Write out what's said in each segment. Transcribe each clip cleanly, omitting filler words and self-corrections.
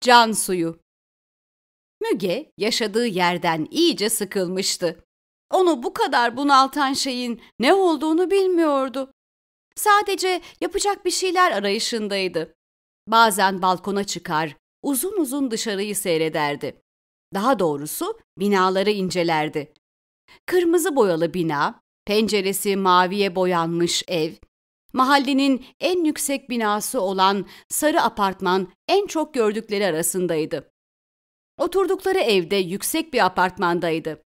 Can suyu. Müge yaşadığı yerden iyice sıkılmıştı. Onu bu kadar bunaltan şeyin ne olduğunu bilmiyordu. Sadece yapacak bir şeyler arayışındaydı. Bazen balkona çıkar, uzun uzun dışarıyı seyrederdi. Daha doğrusu binaları incelerdi. Kırmızı boyalı bina, penceresi maviye boyanmış ev, mahallenin en yüksek binası olan sarı apartman en çok gördükleri arasındaydı. Oturdukları evde yüksek bir apartmandaydı.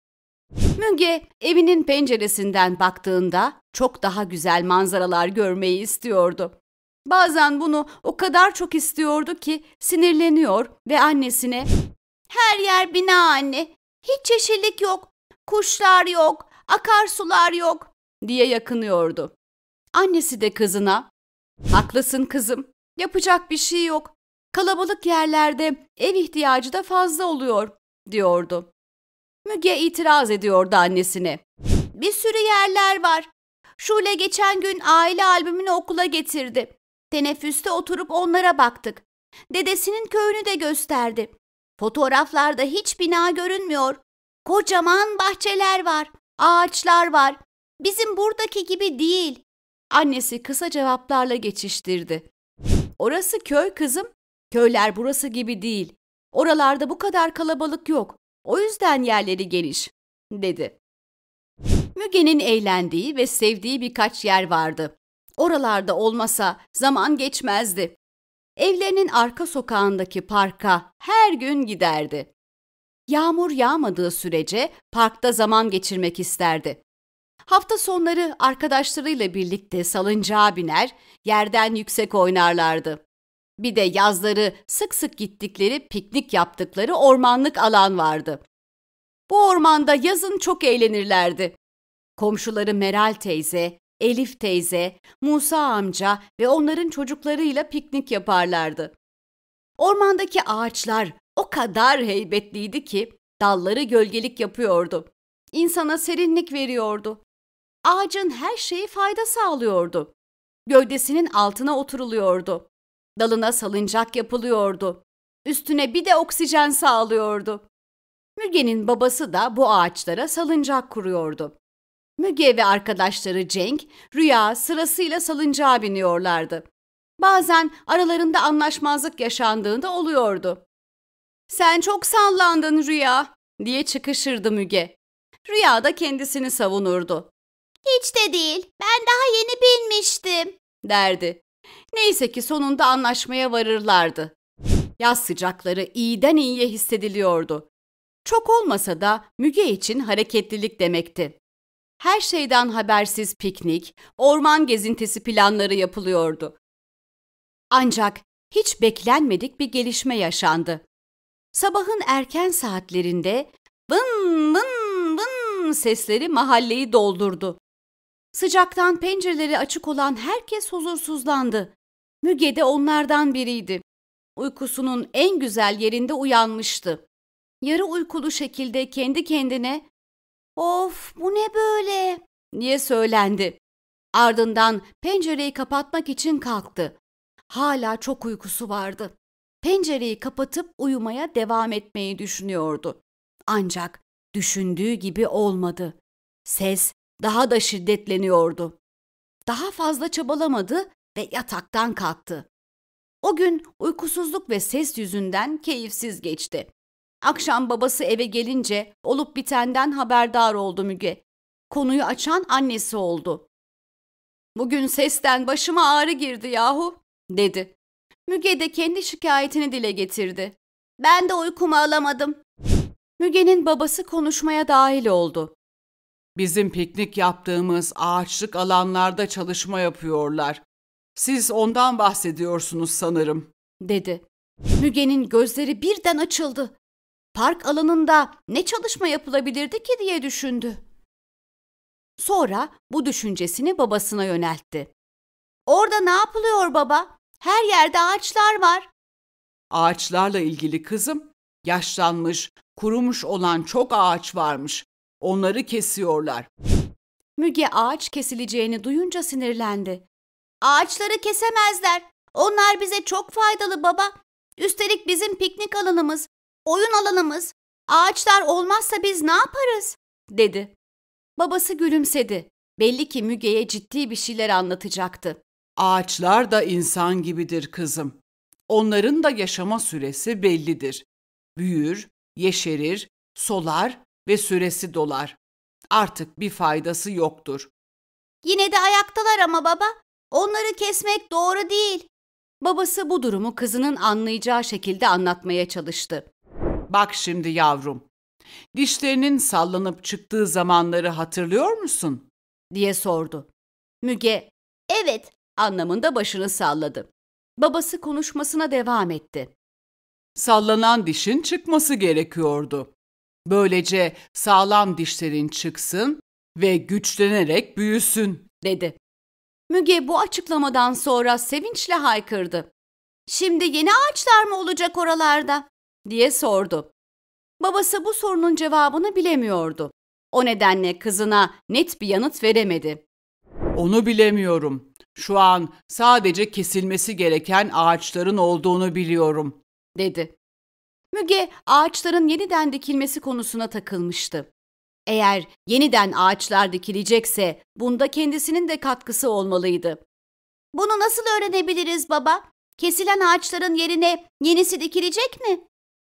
Müge evinin penceresinden baktığında çok daha güzel manzaralar görmeyi istiyordu. Bazen bunu o kadar çok istiyordu ki sinirleniyor ve annesine "Her yer bina anne, hiç yeşillik yok, kuşlar yok, akarsular yok" diye yakınıyordu. Annesi de kızına "Haklısın kızım, yapacak bir şey yok. Kalabalık yerlerde ev ihtiyacı da fazla oluyor" diyordu. Müge itiraz ediyordu annesine. "Bir sürü yerler var. Şule geçen gün aile albümünü okula getirdi. Teneffüste oturup onlara baktık. Dedesinin köyünü de gösterdi. Fotoğraflarda hiç bina görünmüyor. Kocaman bahçeler var, ağaçlar var. Bizim buradaki gibi değil." Annesi kısa cevaplarla geçiştirdi. "Orası köy kızım. Köyler burası gibi değil. Oralarda bu kadar kalabalık yok. O yüzden yerleri geniş" dedi. Müge'nin eğlendiği ve sevdiği birkaç yer vardı. Oralarda olmasa zaman geçmezdi. Evlerinin arka sokağındaki parka her gün giderdi. Yağmur yağmadığı sürece parkta zaman geçirmek isterdi. Hafta sonları arkadaşlarıyla birlikte salıncağa biner, yerden yüksek oynarlardı. Bir de yazları sık sık gittikleri, piknik yaptıkları ormanlık alan vardı. Bu ormanda yazın çok eğlenirlerdi. Komşuları Meral teyze, Elif teyze, Musa amca ve onların çocuklarıyla piknik yaparlardı. Ormandaki ağaçlar o kadar heybetliydi ki dalları gölgelik yapıyordu. İnsana serinlik veriyordu. Ağacın her şeyi fayda sağlıyordu. Gövdesinin altına oturuluyordu. Dalına salıncak yapılıyordu. Üstüne bir de oksijen sağlıyordu. Müge'nin babası da bu ağaçlara salıncak kuruyordu. Müge ve arkadaşları Cenk, Rüya sırasıyla salıncağa biniyorlardı. Bazen aralarında anlaşmazlık yaşandığında oluyordu. "Sen çok sallandın Rüya" diye çıkışırdı Müge. Rüya da kendisini savunurdu. "Hiç de değil, ben daha yeni binmiştim" derdi. Neyse ki sonunda anlaşmaya varırlardı. Yaz sıcakları iyiden iyiye hissediliyordu. Çok olmasa da Müge için hareketlilik demekti. Her şeyden habersiz piknik, orman gezintisi planları yapılıyordu. Ancak hiç beklenmedik bir gelişme yaşandı. Sabahın erken saatlerinde vın vın vın sesleri mahalleyi doldurdu. Sıcaktan pencereleri açık olan herkes huzursuzlandı. Müge de onlardan biriydi. Uykusunun en güzel yerinde uyanmıştı. Yarı uykulu şekilde kendi kendine "Of, bu ne böyle?" diye söylendi. Ardından pencereyi kapatmak için kalktı. Hala çok uykusu vardı. Pencereyi kapatıp uyumaya devam etmeyi düşünüyordu. Ancak düşündüğü gibi olmadı. Ses daha da şiddetleniyordu. Daha fazla çabalamadı ve yataktan kalktı. O gün uykusuzluk ve ses yüzünden keyifsiz geçti. Akşam babası eve gelince olup bitenden haberdar oldu Müge. Konuyu açan annesi oldu. "Bugün sesten başıma ağrı girdi yahu" dedi. Müge de kendi şikayetini dile getirdi. "Ben de uykumu alamadım." Müge'nin babası konuşmaya dahil oldu. "Bizim piknik yaptığımız ağaçlık alanlarda çalışma yapıyorlar. Siz ondan bahsediyorsunuz sanırım," dedi. Müge'nin gözleri birden açıldı. Park alanında ne çalışma yapılabilirdi ki diye düşündü. Sonra bu düşüncesini babasına yöneltti. "Orada ne yapılıyor baba? Her yerde ağaçlar var." "Ağaçlarla ilgili kızım, yaşlanmış, kurumuş olan çok ağaç varmış. Onları kesiyorlar." Müge ağaç kesileceğini duyunca sinirlendi. "Ağaçları kesemezler. Onlar bize çok faydalı baba. Üstelik bizim piknik alanımız, oyun alanımız. Ağaçlar olmazsa biz ne yaparız? Dedi. Babası gülümsedi. Belli ki Müge'ye ciddi bir şeyler anlatacaktı. Ağaçlar da insan gibidir kızım. Onların da yaşama süresi bellidir. Büyür, yeşerir, solar ve süresi dolar. Artık bir faydası yoktur. Yine de ayaktalar ama baba. Onları kesmek doğru değil. Babası bu durumu kızının anlayacağı şekilde anlatmaya çalıştı. Bak şimdi yavrum, dişlerinin sallanıp çıktığı zamanları hatırlıyor musun? Diye sordu. Müge, evet anlamında başını salladı. Babası konuşmasına devam etti. Sallanan dişin çıkması gerekiyordu. Böylece sağlam dişlerin çıksın ve güçlenerek büyüsün, dedi. Müge bu açıklamadan sonra sevinçle haykırdı. Şimdi yeni ağaçlar mı olacak oralarda? Diye sordu. Babası bu sorunun cevabını bilemiyordu. O nedenle kızına net bir yanıt veremedi. Onu bilemiyorum. Şu an sadece kesilmesi gereken ağaçların olduğunu biliyorum, dedi. Müge ağaçların yeniden dikilmesi konusuna takılmıştı. Eğer yeniden ağaçlar dikilecekse bunda kendisinin de katkısı olmalıydı. Bunu nasıl öğrenebiliriz baba? Kesilen ağaçların yerine yenisi dikilecek mi?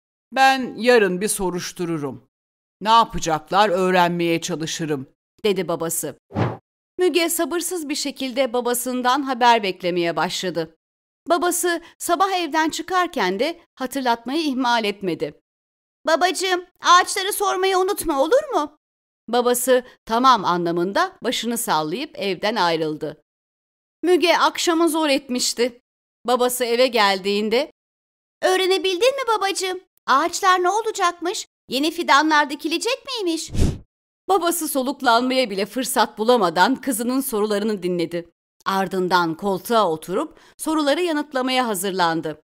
Ben yarın bir soruştururum. Ne yapacaklar öğrenmeye çalışırım, dedi babası. Müge sabırsız bir şekilde babasından haber beklemeye başladı. Babası sabah evden çıkarken de hatırlatmayı ihmal etmedi. Babacığım, ağaçları sormayı unutma olur mu? Babası tamam anlamında başını sallayıp evden ayrıldı. Müge akşamı zor etmişti. Babası eve geldiğinde, "Öğrenebildin mi babacığım? Ağaçlar ne olacakmış? Yeni fidanlar dikilecek miymiş?" Babası soluklanmaya bile fırsat bulamadan kızının sorularını dinledi. Ardından koltuğa oturup soruları yanıtlamaya hazırlandı.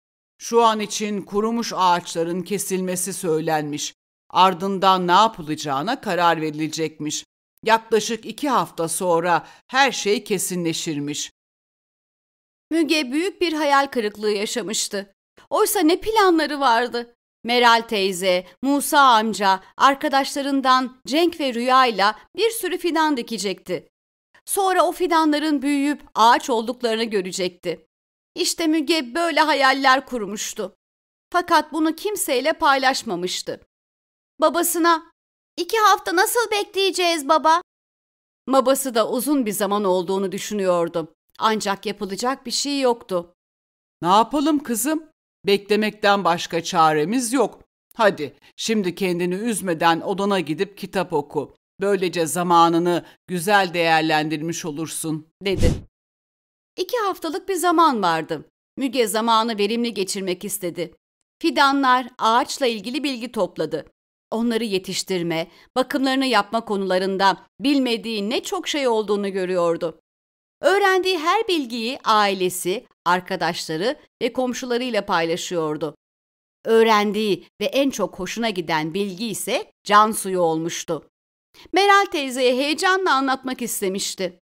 Şu an için kurumuş ağaçların kesilmesi söylenmiş. Ardından ne yapılacağına karar verilecekmiş. Yaklaşık 2 hafta sonra her şey kesinleşirmiş. Müge büyük bir hayal kırıklığı yaşamıştı. Oysa ne planları vardı? Meral teyze, Musa amca, arkadaşlarından Cenk ve Rüya'yla bir sürü fidan dikecekti. Sonra o fidanların büyüyüp ağaç olduklarını görecekti. İşte Müge böyle hayaller kurmuştu. Fakat bunu kimseyle paylaşmamıştı. Babasına, "2 hafta nasıl bekleyeceğiz baba?" Babası da uzun bir zaman olduğunu düşünüyordu. Ancak yapılacak bir şey yoktu. Ne yapalım kızım? Beklemekten başka çaremiz yok. Hadi şimdi kendini üzmeden odana gidip kitap oku. Böylece zamanını güzel değerlendirmiş olursun, dedi. 2 haftalık bir zaman vardı. Müge zamanı verimli geçirmek istedi. Fidanlar, ağaçla ilgili bilgi topladı. Onları yetiştirme, bakımlarını yapma konularında bilmediği ne çok şey olduğunu görüyordu. Öğrendiği her bilgiyi ailesi, arkadaşları ve komşularıyla paylaşıyordu. Öğrendiği ve en çok hoşuna giden bilgi ise can suyu olmuştu. Meral teyzeye heyecanla anlatmak istemişti.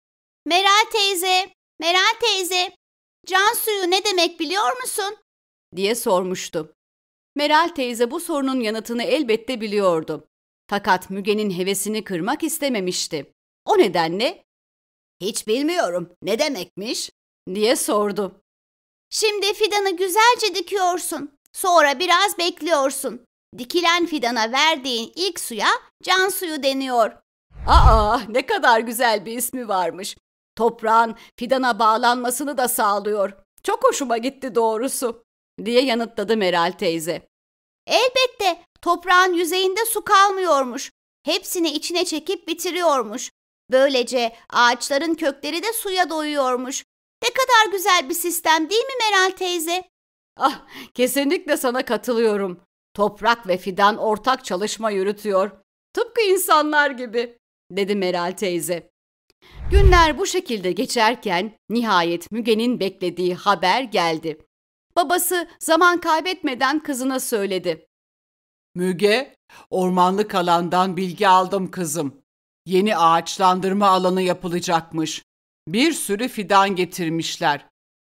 Meral teyze, can suyu ne demek biliyor musun?" diye sormuştu. Meral teyze bu sorunun yanıtını elbette biliyordu. Fakat Müge'nin hevesini kırmak istememişti. O nedenle, "Hiç bilmiyorum, ne demekmiş?" diye sordu. "Şimdi fidanı güzelce dikiyorsun. Sonra biraz bekliyorsun. Dikilen fidana verdiğin ilk suya can suyu deniyor." "Aa, ne kadar güzel bir ismi varmış. Toprağın fidana bağlanmasını da sağlıyor. Çok hoşuma gitti doğrusu," diye yanıtladı Meral teyze. "Elbette toprağın yüzeyinde su kalmıyormuş. Hepsini içine çekip bitiriyormuş. Böylece ağaçların kökleri de suya doyuyormuş. Ne kadar güzel bir sistem değil mi Meral teyze?" "Ah, kesinlikle sana katılıyorum. Toprak ve fidan ortak çalışma yürütüyor. Tıpkı insanlar gibi," dedi Meral teyze. Günler bu şekilde geçerken nihayet Müge'nin beklediği haber geldi. Babası zaman kaybetmeden kızına söyledi. Müge, ormanlık alandan bilgi aldım kızım. Yeni ağaçlandırma alanı yapılacakmış. Bir sürü fidan getirmişler.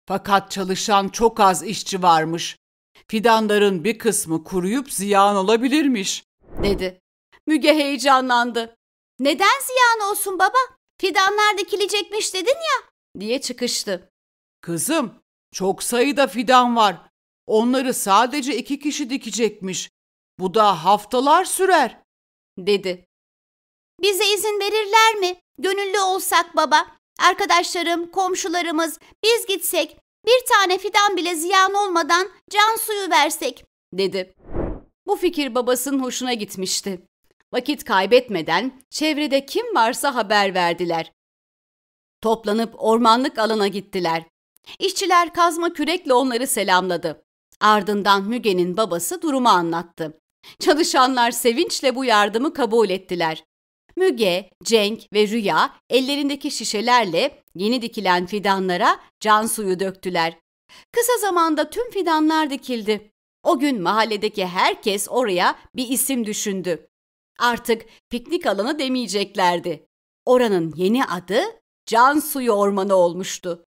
Fakat çalışan çok az işçi varmış. Fidanların bir kısmı kuruyup ziyan olabilirmiş, dedi. Müge heyecanlandı. Neden ziyan olsun baba? Fidanlar dikilecekmiş dedin ya, diye çıkıştı. Kızım, çok sayıda fidan var. Onları sadece 2 kişi dikecekmiş. Bu da haftalar sürer, dedi. Bize izin verirler mi? Gönüllü olsak baba. Arkadaşlarım, komşularımız, biz gitsek, bir tane fidan bile ziyan olmadan can suyu versek, dedi. Bu fikir babasının hoşuna gitmişti. Vakit kaybetmeden çevrede kim varsa haber verdiler. Toplanıp ormanlık alana gittiler. İşçiler kazma kürekle onları selamladı. Ardından Müge'nin babası durumu anlattı. Çalışanlar sevinçle bu yardımı kabul ettiler. Müge, Cenk ve Rüya ellerindeki şişelerle yeni dikilen fidanlara can suyu döktüler. Kısa zamanda tüm fidanlar dikildi. O gün mahalledeki herkes oraya bir isim düşündü. Artık piknik alanı demeyeceklerdi. Oranın yeni adı Can Suyu Ormanı olmuştu.